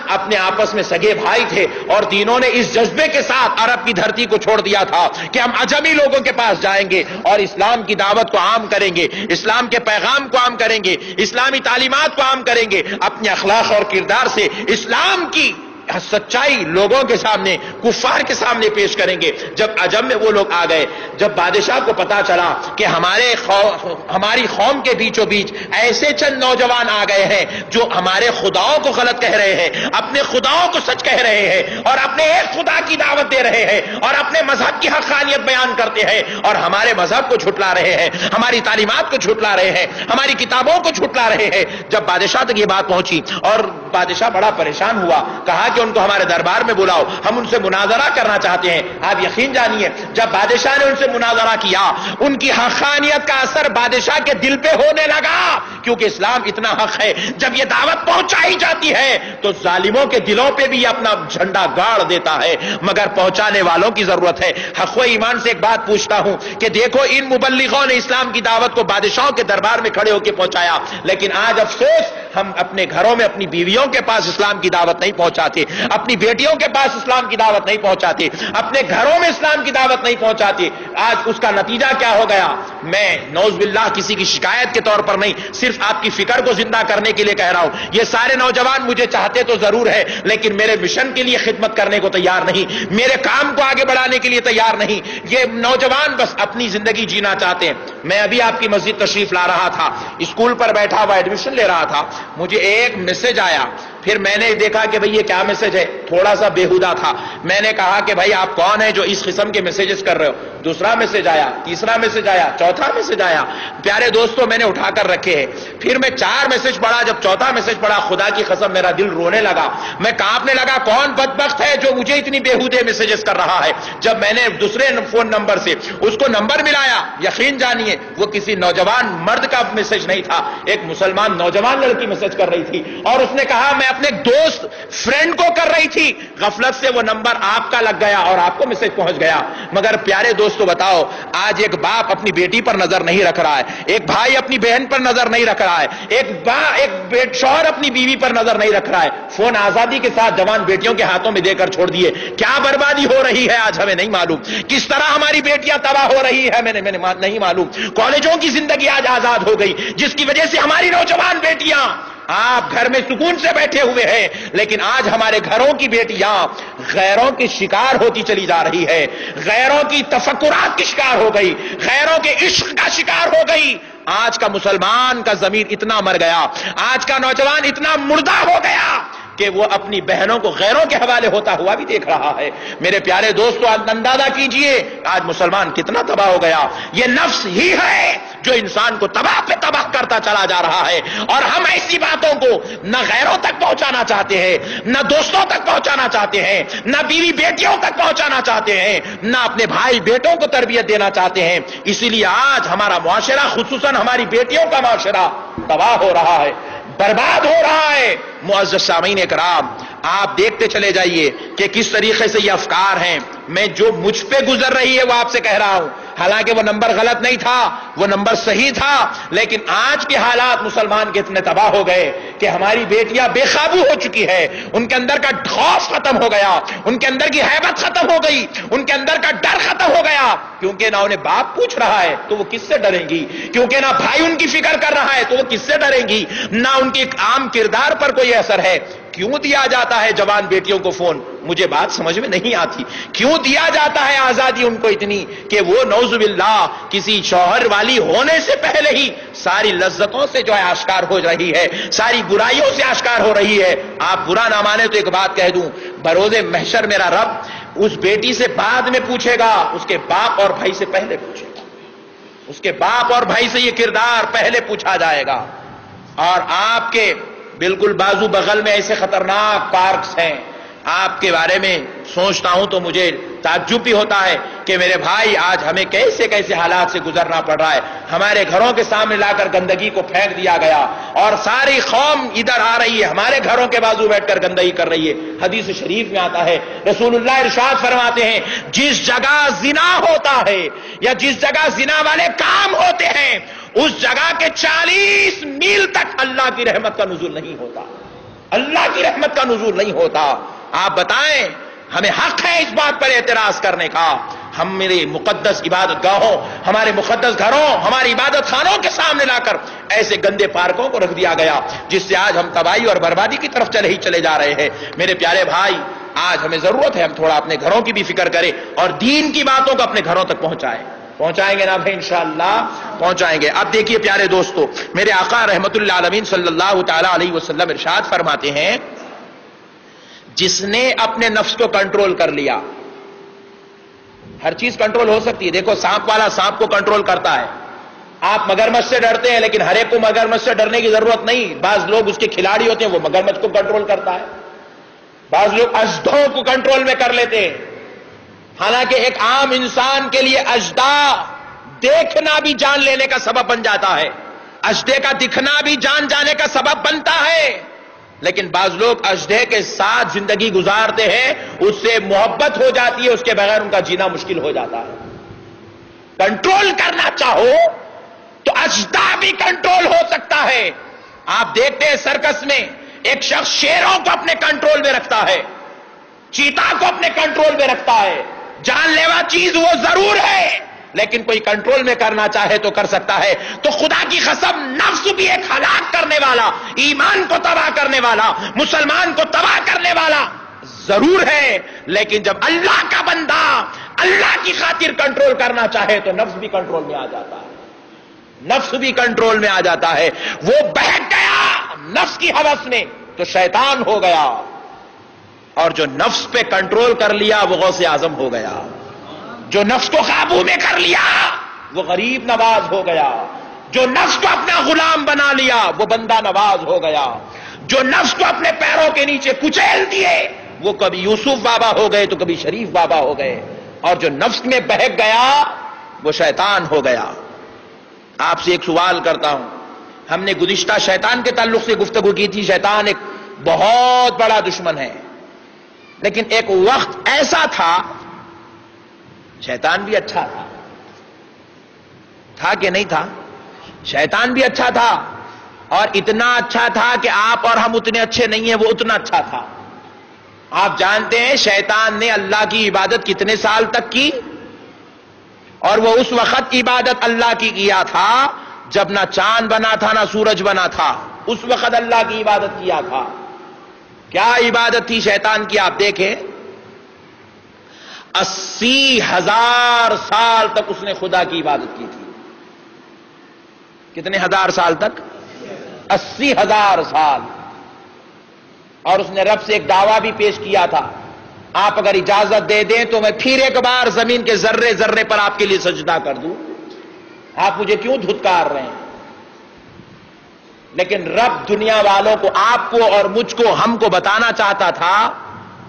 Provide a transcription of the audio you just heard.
اپنے آپس میں سگے بھائی تھے اور تینوں نے اس جذبے کے ساتھ عرب کی دھرتی کو چھوڑ دیا تھا کہ ہم عجمی لوگوں کے پاس جائیں گے اور اسلام کی دعوت کو عام کریں گے، اسلام کے پیغام کو عام کریں گے، اسلامی تعلیمات کو عام کریں گے، اپنے اخلاق اور کردار سے اسلام کی سچائی لوگوں کے سامنے، کفار کے سامنے پیش کریں گے۔ جب عجم میں وہ لوگ آ گئے، جب بادشاہ کو پتا چلا کہ ہماری قوم کے بیچوں بیچ ایسے چند نوجوان آ گئے ہیں جو ہمارے خداؤں کو غلط کہہ رہے ہیں، اپنے خداؤں کو سچ کہہ رہے ہیں اور اپنے ایک خدا کی دعوت دے رہے ہیں اور اپنے مذہب کی حقانیت بیان کرتے ہیں اور ہمارے مذہب کو جھٹلا رہے ہیں، ہماری تعلیمات کو جھٹلا رہے ہیں، ہماری کتابوں کو جھٹلا رہے ہیں، جب بادشاہ تک یہ بات پہنچی اور بادشاہ بڑا پریشان ہوا، کہا کہ ان کو ہمارے دربار میں بلاؤ، ہم ان سے مناظرہ کرنا چاہتے ہیں۔ آپ یقین جانیے جب بادشاہ نے ان سے مناظرہ کیا، ان کی حقانیت کا اثر بادشاہ کے دل پہ ہونے لگا، کیونکہ اسلام اتنا حق ہے، جب یہ دعوت پہنچائی جاتی ہے تو ظالموں کے دلوں پہ بھی اپنا جھنڈا گاڑ دیتا ہے، مگر پہنچانے والوں کی ضرورت ہے۔ حق و ایمان سے ایک بات پوچھتا ہوں کہ دیکھو ان مبلغوں نے اسلام کی دعوت کو بادشاہوں کے دربار میں کھڑے ہو کے پہنچایا، لیکن آج افسوس ہم اپنے گھروں میں اپنی بیویوں کے پاس اسلام کی دعوت نہیں پہنچاتے، اپنی بیٹیوں کے پاس اسلام کی دعوت نہیں پہنچاتے، اپنے گھروں میں اسلام کی دعوت نہیں پہنچاتے۔ آج اس کا نتیجہ کیا ہو گیا؟ میں نعوذ باللہ کسی کی شکایت کے طور پر نہیں، صرف آپ کی فکر کو زندہ کرنے کے لیے کہہ رہا ہوں، یہ سارے نوجوان مجھے چاہتے تو ضرور ہے لیکن میرے مشن کے لیے خدمت کرنے کو تیار نہیں، میرے کام کو آگے بڑھانے کے لیے تیار نہیں۔ یہ نوجوان بس اپنی زندگی جینا چاہتے ہیں۔ میں ابھی آپ کی مسجد تشریف لا رہا تھا، اسکول پر بیٹھا ہوا ایڈمیشن لے رہا تھا، مجھے ایک میسج آیا، پھر میں نے دیکھا کہ بھئی یہ کیا میسج ہے، تھوڑا سا بےہودہ تھا، میں نے کہا کہ بھئی آپ کون ہیں جو اس قسم کے میسیجز کر رہے ہو؟ دوسرا میسج آیا، تیسرا میسج آیا، چوتھا میسج آیا۔ پیارے دوستو میں نے اٹھا کر رکھے ہیں، پھر میں 4 میسج پڑھا، جب چوتھا میسج پڑھا خدا کی قسم میرا دل رونے لگا، میں کانپنے لگا، کون بدبخت ہے جو مجھے اتنی بےہودے میسیجز کر رہا ہے؟ جب میں نے دوسرے فون نمبر سے اس کو نمبر ملایا، یقین جانیے وہ کسی نوجوان مرد کا میسج نہیں تھا، ایک مسلمان نوجوان لڑکی میسج کر رہی تھی اور اس نے کہا میں اپنے ایک دوست فرینڈ کو کر رہی تھی، غفلت سے وہ نمبر آپ کا لگ گیا اور آپ کو میسج پہنچ گیا۔ مگر پیارے دوستو بتاؤ، آج ایک باپ اپنی بیٹی پر نظر نہیں رکھ رہا ہے، ایک بھائی اپنی بہن پر نظر نہیں رکھ رہا ہے، ایک شوہر اپنی بیوی پر نظر نہیں رکھ رہا ہے، فون آزادی کے ساتھ جوان بیٹیوں کے ہاتھوں میں دے کر چھوڑ دیے۔ کیا بربادی ہو رہی ہے آج ہمیں نہیں معلوم، کس طرح ہماری بیٹیاں تباہ ہو رہی ہے میں نہیں معلوم۔ کالجوں کی زندگی آج آزاد ہو گئی جس کی وجہ سے ہماری نوجوان بیٹیاں، آپ گھر میں سکون سے بیٹھے ہوئے ہیں لیکن آج ہمارے گھروں کی بیٹیاں غیروں کی شکار ہوتی چلی جا رہی ہے، غیروں کی تفکرات کی شکار ہو گئی، غیروں کے عشق کا شکار ہو گئی۔ آج کا مسلمان کا ضمیر اتنا مر گیا، آج کا نوجوان اتنا مردہ ہو گیا کہ وہ اپنی بہنوں کو غیروں کے حوالے ہوتا ہوا بھی دیکھ رہا ہے۔ میرے پیارے دوستو اندازہ کیجئے آج مسلمان کتنا تباہ ہو گیا۔ یہ نفس ہی ہے جو انسان کو تباہ پہ تباہ کرتا چلا جا رہا ہے، اور ہم ایسی باتوں کو نہ غیروں تک پہنچانا چاہتے ہیں، نہ دوستوں تک پہنچانا چاہتے ہیں، نہ بیوی بیٹیوں تک پہنچانا چاہتے ہیں، نہ اپنے بھائی بیٹوں کو تربیت دینا چاہتے ہیں۔ اسی لیے آج ہمارا معاشرہ، خصوصاً ہماری بیٹیوں کا معاشرہ تباہ ہو رہا ہے، برباد ہو رہا ہے۔ معزز سامعین کرام، آپ دیکھتے چلے جائیے کہ کس طریقے سے یہ افکار ہیں۔ میں جو مجھ پہ گزر رہی ہے وہ آپ سے کہہ رہا ہوں، حالانکہ وہ نمبر غلط نہیں تھا، وہ نمبر صحیح تھا، لیکن آج کے حالات مسلمان کے اتنے تباہ ہو گئے کہ ہماری بیٹیاں بے قابو ہو چکی ہے، ان کے اندر کا خوف ختم ہو گیا، ان کے اندر کی ہیبت ختم ہو گئی، ان کے اندر کا ڈر ختم ہو گیا، کیونکہ نہ انہیں باپ پوچھ رہا ہے تو وہ کس سے ڈریں گی، کیونکہ نہ بھائی ان کی فکر کر رہا ہے تو وہ کس سے ڈریں گی، نہ ان کے عام کردار پر کوئی اثر ہے۔ کیوں دیا جاتا ہے جوان بیٹیوں کو فون؟ مجھے بات سمجھ میں نہیں آتی، کیوں دیا جاتا ہے آزادی ان کو اتنی کہ وہ نعوذ باللہ کسی شوہر والی ہونے سے پہلے ہی ساری لذتوں سے جو ہے آشکار ہو رہی ہے، ساری برائیوں سے آشکار ہو رہی ہے۔ آپ برا نہ مانے تو ایک بات کہہ دوں، بروز محشر میرا رب اس بیٹی سے بعد میں پوچھے گا، اس کے باپ اور بھائی سے پہلے پوچھے گا، اس کے باپ اور بھائی سے یہ کردار پہلے پوچھا جائے گا۔ اور آپ کے بالکل بازو بغل میں ایسے خطرناک پارکس ہیں، آپ کے بارے میں سوچتا ہوں تو مجھے تعجب بھی ہوتا ہے کہ میرے بھائی آج ہمیں کیسے کیسے حالات سے گزرنا پڑ رہا ہے۔ ہمارے گھروں کے سامنے لا کر گندگی کو پھینک دیا گیا اور ساری قوم ادھر آ رہی ہے، ہمارے گھروں کے بازو بیٹھ کر گندگی کر رہی ہے۔ حدیث شریف میں آتا ہے، رسول اللہ ارشاد فرماتے ہیں، جس جگہ زنا ہوتا ہے یا جس جگہ زنا والے کام ہوتے ہیں اس جگہ کے 40 میل تک اللہ کی رحمت کا نزول نہیں ہوتا۔ اللہ کی رحمت کا نزول نہیں ہوتا. آپ بتائیں ہمیں حق ہے اس بات پر اعتراض کرنے کا. ہم میرے مقدس عبادت گاہوں، ہمارے مقدس گھروں، ہماری عبادت خانوں کے سامنے لا کر ایسے گندے پارکوں کو رکھ دیا گیا جس سے آج ہم تباہی اور بربادی کی طرف چلے جا رہے ہیں. میرے پیارے بھائی، آج ہمیں ضرورت ہے ہم تھوڑا اپنے گھروں کی بھی فکر کریں اور دین کی باتوں کو اپنے گھروں تک پہنچائیں گے نا بھائی، انشاءاللہ پہنچائیں گے. اب دیکھیے پیارے دوستو، میرے آقا رحمت اللہ عالمین صلی اللہ تعالی علیہ وسلم ارشاد فرماتے ہیں، جس نے اپنے نفس کو کنٹرول کر لیا. ہر چیز کنٹرول ہو سکتی ہے. دیکھو سانپ والا سانپ کو کنٹرول کرتا ہے. آپ مگرمچھ سے ڈرتے ہیں لیکن ہر ایک کو مگرمچھ سے ڈرنے کی ضرورت نہیں. بعض لوگ اس کے کھلاڑی ہوتے ہیں، وہ مگرمچھ کو کنٹرول کرتا ہے. بعض لوگ اژدھوں کو کنٹرول میں کر لیتے ہیں. حالانکہ ایک عام انسان کے لیے اژدھا دیکھنا بھی جان لینے کا سبب بن جاتا ہے. اژدھے کا دکھنا بھی جان جانے کا سبب بنتا ہے. لیکن بعض لوگ اژدھے کے ساتھ زندگی گزارتے ہیں، اس سے محبت ہو جاتی ہے، اس کے بغیر ان کا جینا مشکل ہو جاتا ہے. کنٹرول کرنا چاہو تو اژدھا بھی کنٹرول ہو سکتا ہے. آپ دیکھتے ہیں سرکس میں ایک شخص شیروں کو اپنے کنٹرول میں رکھتا ہے، چیتا کو اپنے کنٹرول میں رکھتا ہے. جان لیوا چیز وہ ضرور ہے لیکن کوئی کنٹرول میں کرنا چاہے تو کر سکتا ہے. تو خدا کی قسم، نفس بھی ایک ہلاک کرنے والا، ایمان کو تباہ کرنے والا، مسلمان کو تباہ کرنے والا ضرور ہے. لیکن جب اللہ کا بندہ اللہ کی خاطر کنٹرول کرنا چاہے تو نفس بھی کنٹرول میں آ جاتا ہے. نفس بھی کنٹرول میں آ جاتا ہے. وہ بہک گیا نفس کی ہوس میں تو شیطان ہو گیا، اور جو نفس پہ کنٹرول کر لیا وہ غوث اعظم ہو گیا. جو نفس کو قابو میں کر لیا وہ غریب نواز ہو گیا. جو نفس کو اپنا غلام بنا لیا وہ بندہ نواز ہو گیا. جو نفس کو اپنے پیروں کے نیچے کچیل دیے وہ کبھی یوسف بابا ہو گئے تو کبھی شریف بابا ہو گئے. اور جو نفس میں بہک گیا وہ شیطان ہو گیا. آپ سے ایک سوال کرتا ہوں. ہم نے گزشتہ شیطان کے تعلق سے گفتگو کی تھی. شیطان ایک بہت بڑا دشمن ہے، لیکن ایک وقت ایسا تھا شیطان بھی اچھا تھا کہ نہیں تھا؟ شیطان بھی اچھا تھا، اور اتنا اچھا تھا کہ آپ اور ہم اتنے اچھے نہیں ہیں، وہ اتنا اچھا تھا. آپ جانتے ہیں شیطان نے اللہ کی عبادت کتنے سال تک کی؟ اور وہ اس وقت عبادت اللہ کی کیا تھا جب نہ چاند بنا تھا نہ سورج بنا تھا. اس وقت اللہ کی عبادت کیا تھا. کیا عبادت تھی شیطان کی؟ آپ دیکھیں 80,000 سال تک اس نے خدا کی عبادت کی تھی. کتنے ہزار سال تک؟ 80,000 سال. اور اس نے رب سے ایک دعویٰ بھی پیش کیا تھا، آپ اگر اجازت دے دیں تو میں پھر ایک بار زمین کے ذرے ذرے پر آپ کے لیے سجدہ کر دوں. آپ مجھے کیوں دھتکار رہے ہیں؟ لیکن رب دنیا والوں کو، آپ کو اور مجھ کو، ہم کو بتانا چاہتا تھا